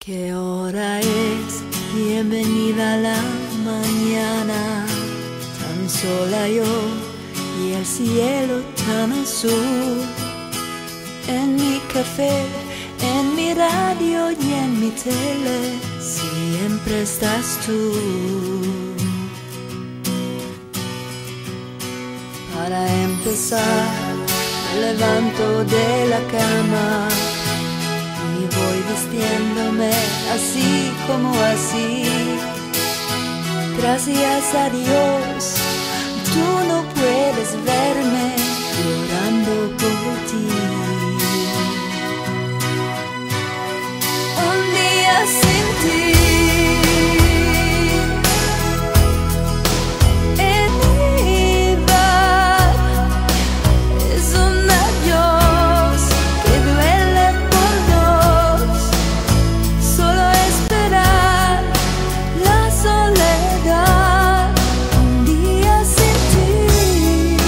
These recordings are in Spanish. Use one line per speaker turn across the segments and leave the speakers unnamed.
¿Qué hora es? Bienvenida a la mañana, tan sola yo y el cielo tan azul. En mi café, en mi radio y en mi tele, siempre estás tú. Para empezar, me levanto de la cama y voy vistiéndome así como así. Gracias a Dios, tú no puedes verme llorando por ti. Un día sin ti en mi vida es un adiós que duele por dos. Solo esperar la soledad. Un día sin ti.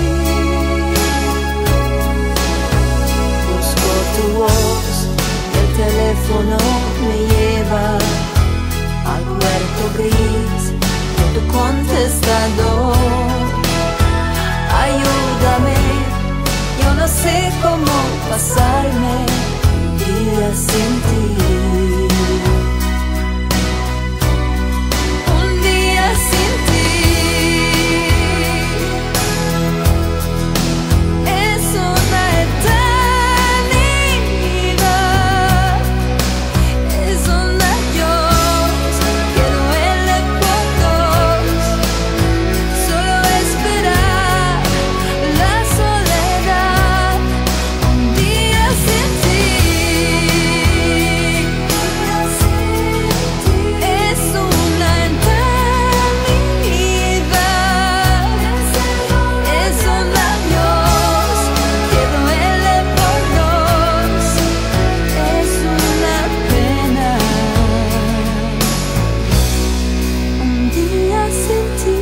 Busco tu voz, el teléfono me lleva al cuarto gris de tu contestador. Ayúdame, yo no sé cómo pasarme un día sin ti. Un día sin ti es una eternidad. Es un adiós que duele por dos. Solo esperar la soledad. Un día sin ti es una eternidad. Es un adiós que duele por dos. Es una pena. Un día sin ti.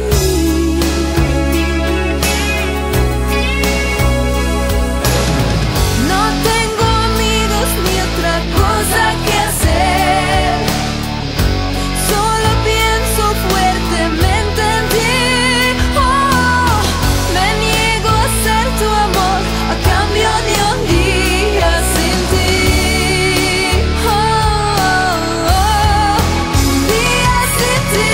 No tengo amigos ni otra cosa que hacer. Solo pienso fuertemente en ti. Oh, me niego a ser tu amor a cambio de un día sin ti. Un día sin ti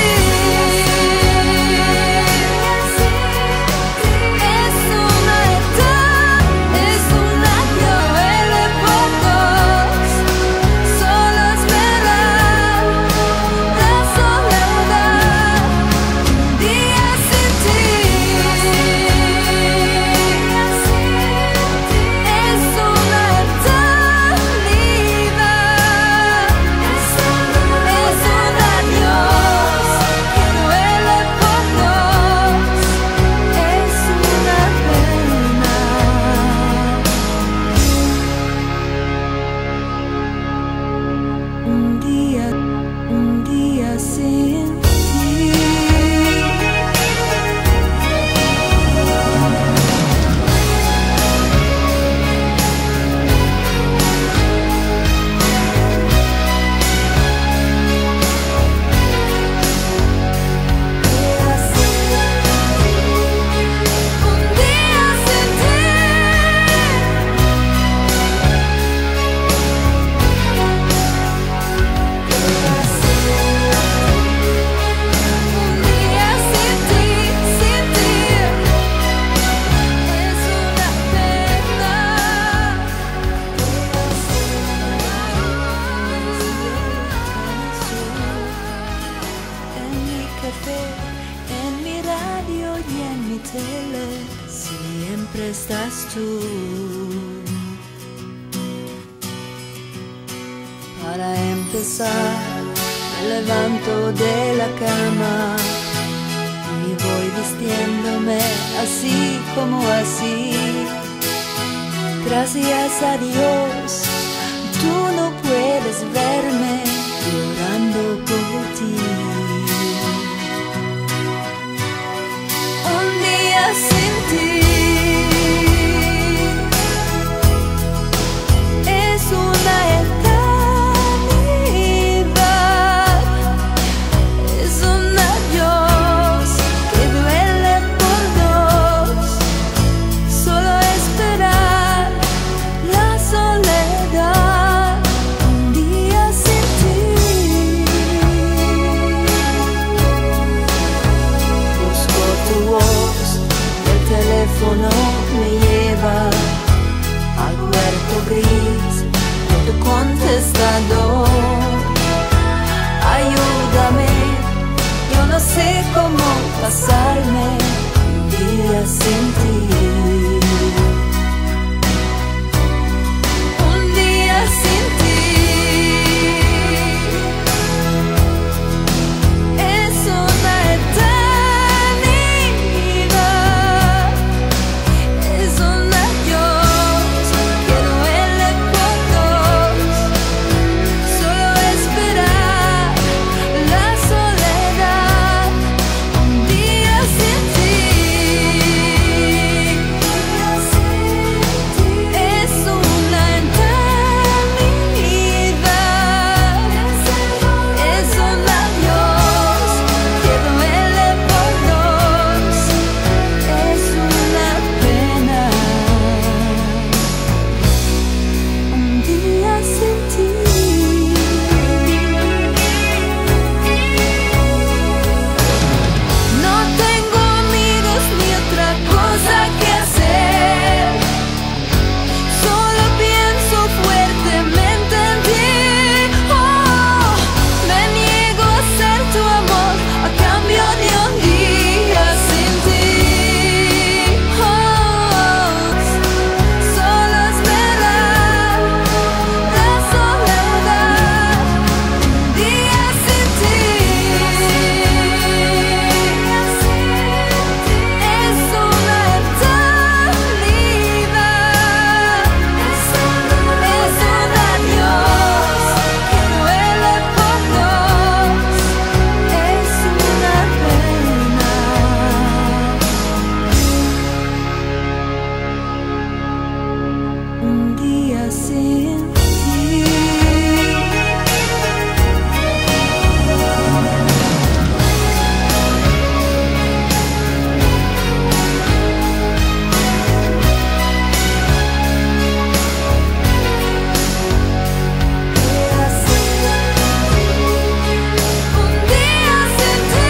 es una eternidad. Es un año, duele por dos. Solo esperar la soledad. Un día sin ti es una eternidad. Es un adiós que duele por dos. Es una pena. Un día sin ti. Un día sin ti. Un día sin ti, sin ti es una pena. En mi café, en mi radio y en mi tele, siempre estás tú. Para empezar, me levanto de la cama y voy vistiéndome así como así. Gracias a Dios, tú no puedes verme llorando por ti. Un día sin ti es una eternidad. pasarme un día sin ti. Un día sin ti. Es una eternidad. Es un adiós que duele por dos. Solo esperar la soledad. Un día sin ti. Es una eternidad. Es un adiós que duele por dos. Es una pena. Un día sin ti. No tengo amigos ni otra cosa que hacer. Solo pienso fuertemente en ti. Oh, me niego a ser tu amor a cambio de un día sin ti. Oh, solo esperar la soledad. Un día sin ti. Es una eternidad. Es un adiós que duele por dos. Es una pena. Un día sin ti. Un día sin ti.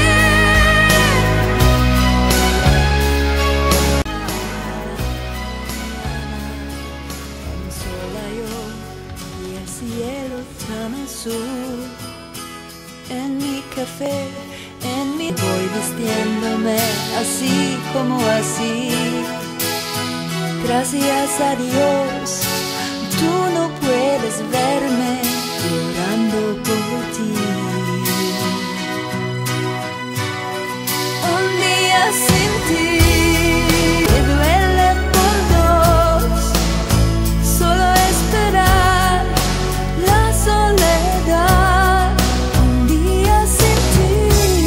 Tan sola yo y el cielo tan azul. En mi café, voy vistiéndome así como así. Gracias a Dios, tú no puedes verme llorando por ti. Un día sin ti me duele por dos. Solo esperar la soledad. Un día sin ti.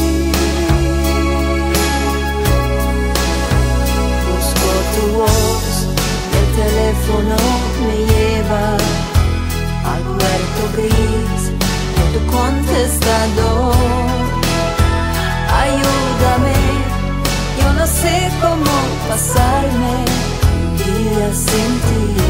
Busco tu voz, el teléfono me lleva al huerto gris de tu contestador. Ayúdame, yo no sé cómo pasarme un día sin ti.